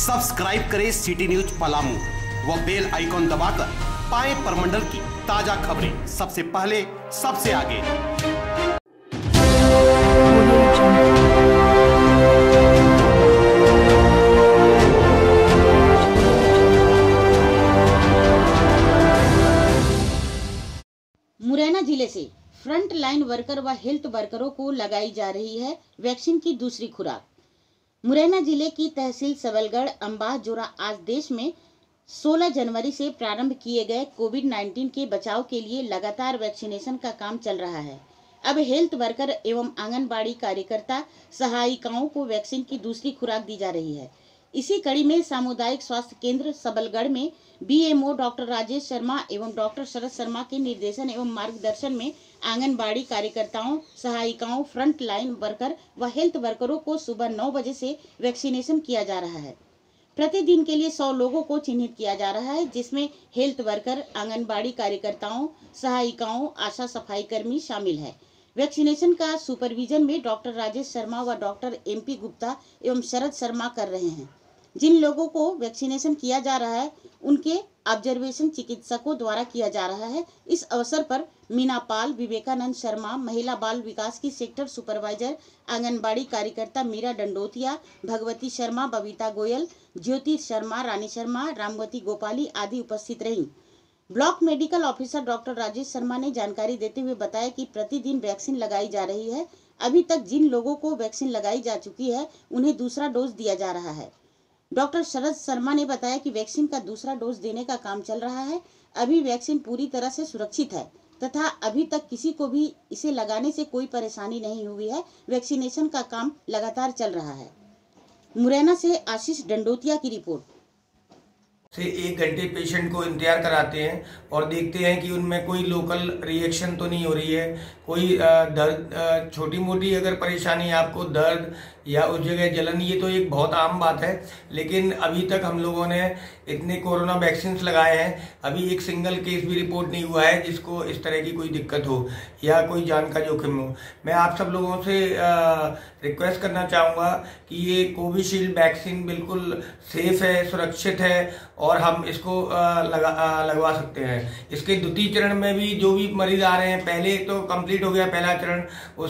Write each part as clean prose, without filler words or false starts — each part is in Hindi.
सब्सक्राइब करें सिटी न्यूज पलामू व बेल आइकॉन दबाकर पाएं परमंडल की ताजा खबरें सबसे पहले सबसे आगे। मुरैना जिले से फ्रंट लाइन वर्कर व हेल्थ वर्करों को लगाई जा रही है वैक्सीन की दूसरी खुराक। मुरैना जिले की तहसील सबलगढ़ अंबाह जोरा आज देश में 16 जनवरी से प्रारंभ किए गए कोविड-19 के बचाव के लिए लगातार वैक्सीनेशन का काम चल रहा है। अब हेल्थ वर्कर एवं आंगनबाड़ी कार्यकर्ता सहायिकाओं को वैक्सीन की दूसरी खुराक दी जा रही है। इसी कड़ी में सामुदायिक स्वास्थ्य केंद्र सबलगढ़ में बीएमओ डॉक्टर राजेश शर्मा एवं डॉक्टर शरद शर्मा के निर्देशन एवं मार्गदर्शन में आंगनबाड़ी कार्यकर्ताओं, सहायिकाओं, फ्रंट लाइन वर्कर व हेल्थ वर्करों को सुबह 9 बजे से वैक्सीनेशन किया जा रहा है। प्रतिदिन के लिए 100 लोगों को चिन्हित किया जा रहा है, जिसमें हेल्थ वर्कर, आंगनबाड़ी कार्यकर्ताओं, सहायिकाओं, आशा सफाई कर्मी शामिल है। वैक्सीनेशन का सुपरविजन में डॉक्टर राजेश शर्मा व डॉक्टर एमपी गुप्ता एवं शरद शर्मा कर रहे हैं। जिन लोगों को वैक्सीनेशन किया जा रहा है उनके ऑब्जर्वेशन चिकित्सकों द्वारा किया जा रहा है। इस अवसर पर मीना पाल, विवेकानंद शर्मा, महिला बाल विकास की सेक्टर सुपरवाइजर, आंगनबाड़ी कार्यकर्ता मीरा डंडोतिया, भगवती शर्मा, बबीता गोयल, ज्योति शर्मा, रानी शर्मा, रामवती गोपाली आदि उपस्थित रहीं। Block medical officer doctor Rajesh Sharma ने जानकारी देते हुए बताया कि प्रतिदिन वैक्सीन लगाई जा रही है। अभी तक जिन लोगों को वैक्सीन लगाई जा चुकी है उन्हें दूसरा डोज दिया जा रहा है। डॉक्टर शरद शर्मा ने बताया कि वैक्सीन का दूसरा डोज देने का काम चल रहा है। अभी वैक्सीन पूरी तरह से सुरक्षित है तथा अभी तक किसी को भी इसे लगाने से कोई परेशानी नहीं हुई है। वैक्सीनेशन का काम लगातार चल रहा है। मुरैना से आशीष डंडोतिया की रिपोर्ट। से 1 घंटे पेशेंट को इंतजार कराते हैं और देखते हैं कि उनमें कोई लोकल रिएक्शन तो नहीं हो रही है, कोई दर्द, छोटी मोटी अगर परेशानी आपको दर्द या उस जगह जलन, ये तो एक बहुत आम बात है। लेकिन अभी तक हम लोगों ने इतने कोरोना वैक्सीन लगाए हैं, अभी एक सिंगल केस भी रिपोर्ट नहीं हुआ है जिसको इस तरह की कोई दिक्कत हो या कोई जान का जोखिम हो। मैं आप सब लोगों से रिक्वेस्ट करना चाहूँगा कि ये कोविशील्ड वैक्सीन बिल्कुल सेफ है, सुरक्षित है और हम इसको लगवा सकते हैं। इसके द्वितीय चरण में भी जो भी मरीज आ रहे हैं, पहले तो कंप्लीट हो गया पहला चरण,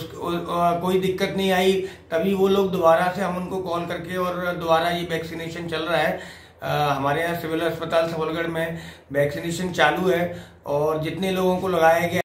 कोई दिक्कत नहीं आई, तभी वो लोग दोबारा से हम उनको कॉल करके और दोबारा ये वैक्सीनेशन चल रहा है। हमारे यहाँ सिविल अस्पताल सबलगढ़ में वैक्सीनेशन चालू है और जितने लोगों को लगाया गया